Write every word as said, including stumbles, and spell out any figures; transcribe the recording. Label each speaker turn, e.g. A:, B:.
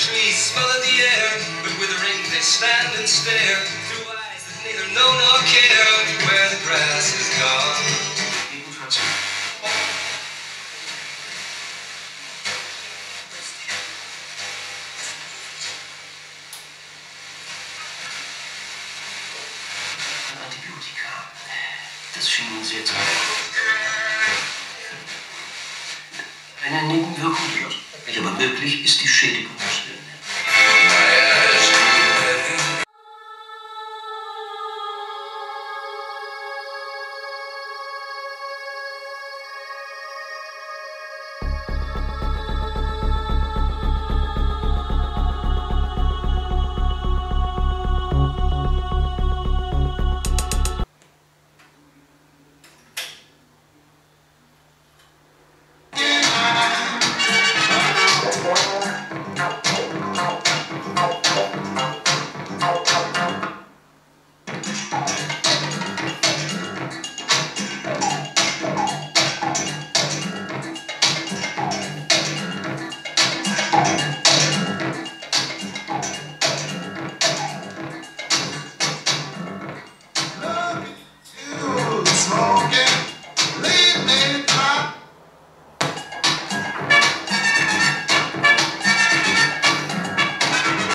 A: trees smell of the air, but withering they stand and stare through eyes that neither know nor care where the grass is gone.
B: Antibiotika. Das schien Ihnen sehr zu helfen. Eine Nebenwirkung, die aber möglich ist die Schädigung des